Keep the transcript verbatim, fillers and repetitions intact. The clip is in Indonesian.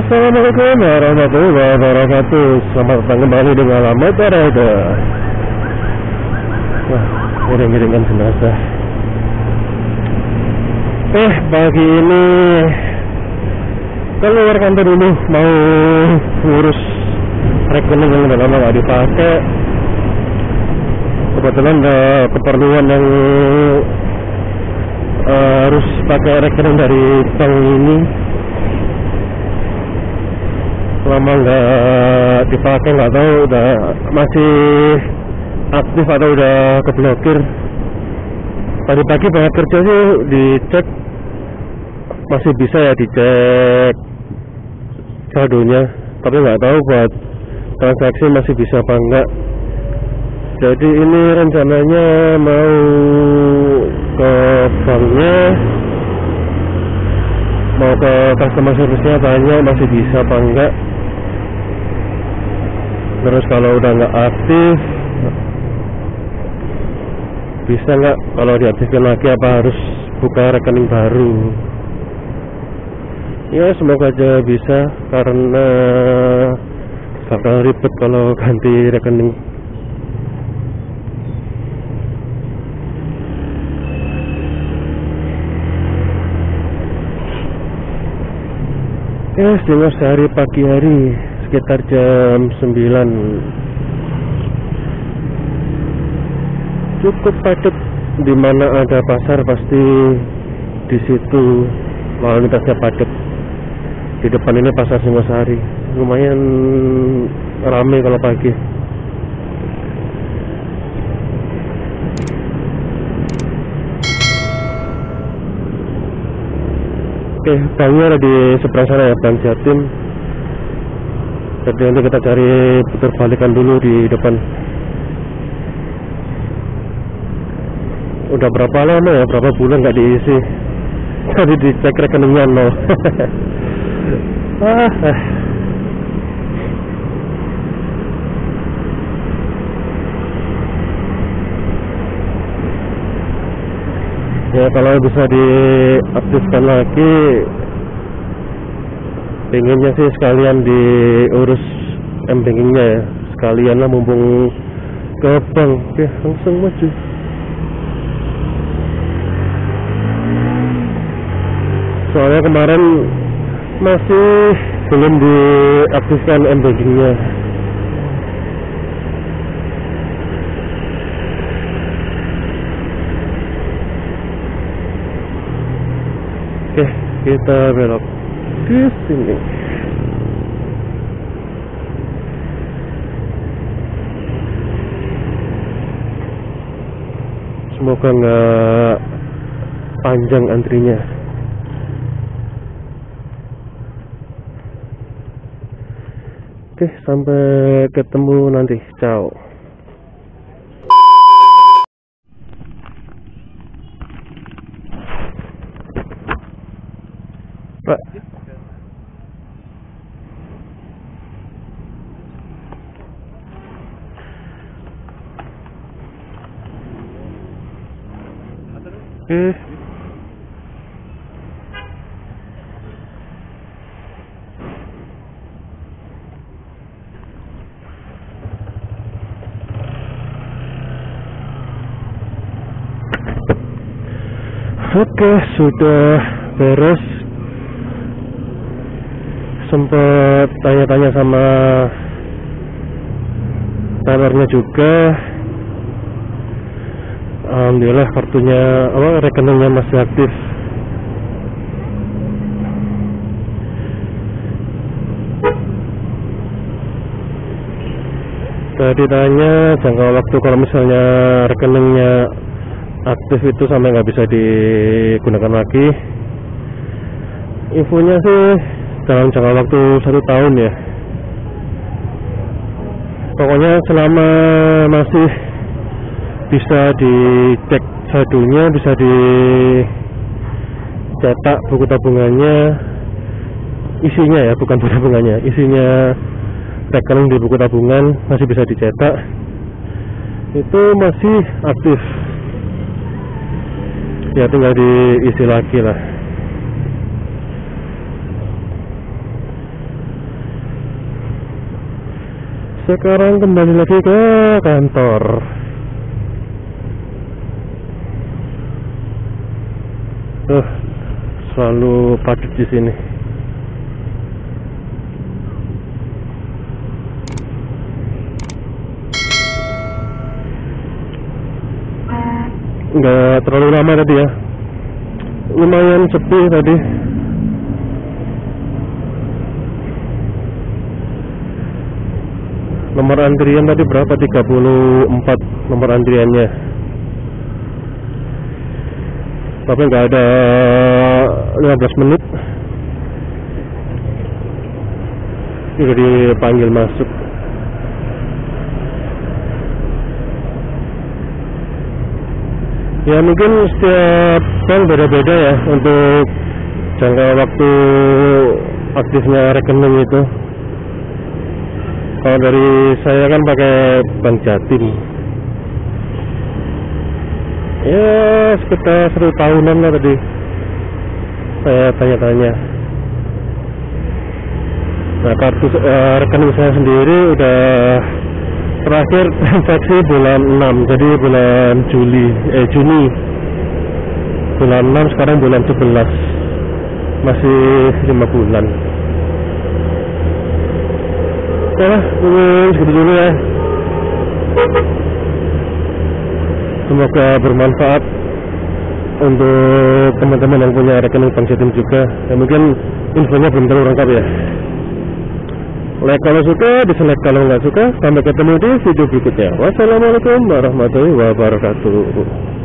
Assalamualaikum warahmatullahi wabarakatuh. Selamat datang kembali dengan Alamat Barada. Wah, ngiring-ngiringan jenazah. Eh, pagi ini keluar kantor dulu, mau ngurus rekening yang udah lama gak dipakai. Kebetulan ada keperluan yang uh, harus pakai rekening dari bank ini. Lama nggak dipakai, nggak tahu udah masih aktif atau udah keblokir. Tadi pagi banyak kerja sih, dicek masih bisa ya, dicek saldonya, tapi nggak tahu buat transaksi masih bisa apa enggak. Jadi ini rencananya mau ke banknya, mau ke customer service-nya tanya masih bisa apa enggak. Terus kalau udah nggak aktif, bisa nggak kalau diaktifkan lagi, apa harus buka rekening baru? Ya semoga aja bisa, karena bakal ribet kalau ganti rekening. Eh, sehingga sehari pagi hari sekitar jam sembilan cukup padat. Di mana ada pasar pasti di situ lalu lintasnya padat. Di depan ini pasar Singosari, lumayan ramai kalau pagi. Oke, banknya ada di seberang sana ya, Bank Jatim. Jadi nanti kita cari putar balikan dulu di depan. Udah berapa lama ya, berapa bulan nggak diisi. Tadi dicek rekeningnya nol. ah, eh. Ya kalau bisa diaktifkan lagi, pengennya sih sekalian diurus m-bankingnya ya, sekalian lah mumpung ke bank. Oke, langsung maju. Soalnya kemarin masih belum diaktifkan m-bankingnya. Oke, kita belok ke sini. Semoga nggak panjang antrinya. Oke, sampai ketemu nanti. Ciao. Pak. Eh. Oke, sudah beres. Sempat tanya-tanya sama tellernya juga. Alhamdulillah kartunya, apa, rekeningnya masih aktif. Tadi tanya jangka waktu kalau misalnya rekeningnya aktif itu sampai nggak bisa digunakan lagi. Infonya sih dalam jangka waktu satu tahun ya. Pokoknya selama masih bisa dicek saldonya, bisa dicetak buku tabungannya, isinya ya, bukan buku tabungannya, isinya rekening di buku tabungan masih bisa dicetak, itu masih aktif. Ya tinggal diisi lagi lah. Sekarang kembali lagi ke kantor. Uh, selalu padat di sini. Nggak terlalu lama tadi ya, lumayan sepi tadi. Nomor antrian tadi berapa? tiga puluh empat nomor antriannya, tapi nggak ada lima belas menit udah dipanggil masuk. Ya mungkin setiap bank beda-beda ya untuk jangka waktu aktifnya rekening itu. Kalau dari saya kan pakai Bank Jatim, ya sekitar satu tahunan lah tadi saya tanya-tanya. Nah kartu uh, rekening saya sendiri udah terakhir transaksi bulan enam, jadi bulan Juli, eh Juni bulan enam, sekarang bulan sebelas, masih lima bulan. Oke lah, ini segitu dulu ya. Semoga bermanfaat untuk teman-teman yang punya rekening Bank Jatim juga. Ya, mungkin infonya belum terlalu lengkap ya. Like kalau suka, dislike kalau nggak suka. Sampai ketemu di video berikutnya. Wassalamualaikum warahmatullahi wabarakatuh.